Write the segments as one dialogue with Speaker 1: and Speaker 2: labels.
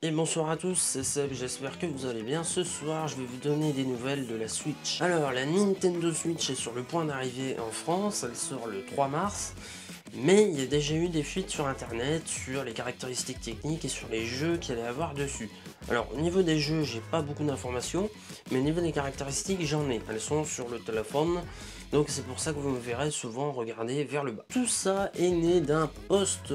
Speaker 1: Et bonsoir à tous, c'est Seb, j'espère que vous allez bien. Ce soir, je vais vous donner des nouvelles de la Switch. Alors, la Nintendo Switch est sur le point d'arriver en France, elle sort le 3 mars. Mais il y a déjà eu des fuites sur internet, sur les caractéristiques techniques et sur les jeux qu'il allait avoir dessus. Alors, au niveau des jeux, j'ai pas beaucoup d'informations, mais au niveau des caractéristiques, j'en ai. Elles sont sur le téléphone, donc c'est pour ça que vous me verrez souvent regarder vers le bas. Tout ça est né d'un post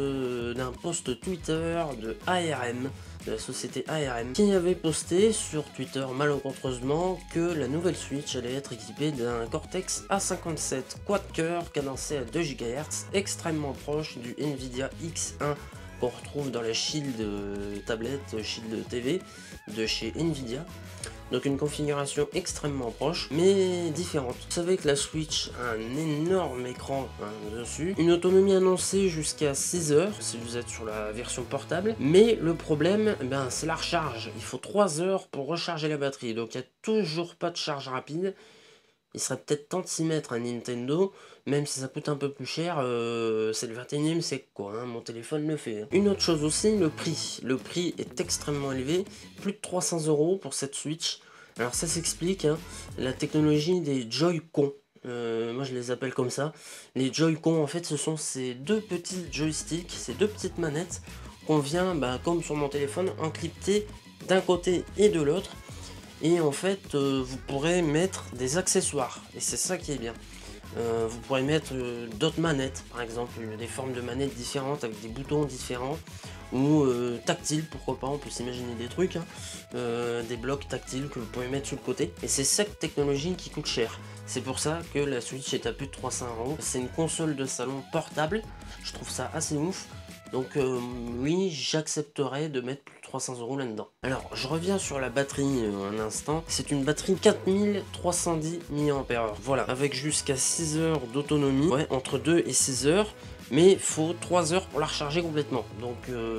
Speaker 1: Twitter de ARM, de la société ARM, qui avait posté sur Twitter malencontreusement que la nouvelle Switch allait être équipée d'un Cortex A57 quad-core cadencé à 2 GHz, extrêmement proche du Nvidia X1 qu'on retrouve dans la Shield tablette, Shield TV de chez Nvidia. Donc une configuration extrêmement proche, mais différente. Vous savez que la Switch a un énorme écran dessus, une autonomie annoncée jusqu'à 6 heures si vous êtes sur la version portable, mais le problème, c'est la recharge. Il faut 3 heures pour recharger la batterie, donc il n'y a toujours pas de charge rapide. Il serait peut-être temps de s'y mettre à Nintendo, même si ça coûte un peu plus cher, c'est le 21e siècle quoi, mon téléphone le fait. Une autre chose aussi, le prix. Le prix est extrêmement élevé, plus de 300 € pour cette Switch. Alors ça s'explique, la technologie des Joy-Con. Moi je les appelle comme ça. Les Joy-Con en fait ce sont ces deux petits joysticks, ces deux petites manettes qu'on vient, comme sur mon téléphone, encrypter d'un côté et de l'autre. Et en fait vous pourrez mettre des accessoires et c'est ça qui est bien. Vous pourrez mettre d'autres manettes, par exemple des formes de manettes différentes avec des boutons différents ou tactiles, pourquoi pas, on peut s'imaginer des trucs, des blocs tactiles que vous pouvez mettre sur le côté. Et c'est cette technologie qui coûte cher. C'est pour ça que la Switch est à plus de 300 €. C'est une console de salon portable, je trouve ça assez ouf. Donc oui, j'accepterais de mettre plus de 300 € là-dedans. Alors, je reviens sur la batterie un instant. C'est une batterie 4310 mAh. Voilà, avec jusqu'à 6 heures d'autonomie. Ouais, entre 2 et 6 heures. Mais il faut 3 heures pour la recharger complètement. Donc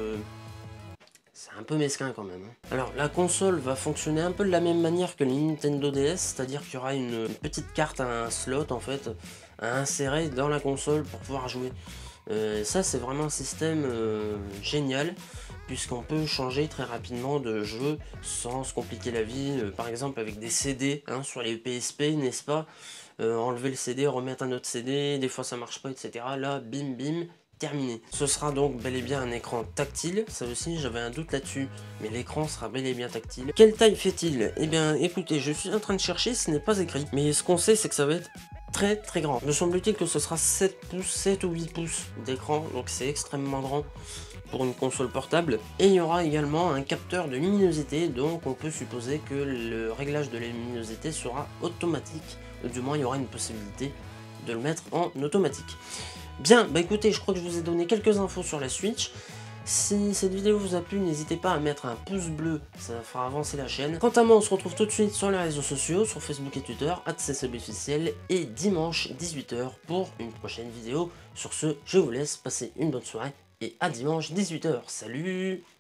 Speaker 1: c'est un peu mesquin quand même. Alors la console va fonctionner un peu de la même manière que les Nintendo DS, c'est-à-dire qu'il y aura une petite carte, un slot en fait, à insérer dans la console pour pouvoir jouer. Ça c'est vraiment un système génial, puisqu'on peut changer très rapidement de jeu sans se compliquer la vie, par exemple avec des CD sur les PSP, n'est-ce pas, enlever le CD, remettre un autre CD, des fois ça marche pas, etc. Là, bim bim, terminé. Ce sera donc bel et bien un écran tactile, ça aussi j'avais un doute là-dessus, mais l'écran sera bel et bien tactile. Quelle taille fait-il? Eh bien écoutez, je suis en train de chercher, ce n'est pas écrit, mais ce qu'on sait c'est que ça va être très grand. Me semble-t-il que ce sera 7 pouces, 7 ou 8 pouces d'écran, donc c'est extrêmement grand pour une console portable. Et il y aura également un capteur de luminosité, donc on peut supposer que le réglage de la luminosité sera automatique, ou du moins il y aura une possibilité de le mettre en automatique. Bien, écoutez, je crois que je vous ai donné quelques infos sur la Switch. Si cette vidéo vous a plu, n'hésitez pas à mettre un pouce bleu, ça fera avancer la chaîne. Quant à moi, on se retrouve tout de suite sur les réseaux sociaux, sur Facebook et Twitter, @csebofficiel, et dimanche 18 h pour une prochaine vidéo. Sur ce, je vous laisse passer une bonne soirée et à dimanche 18 h. Salut!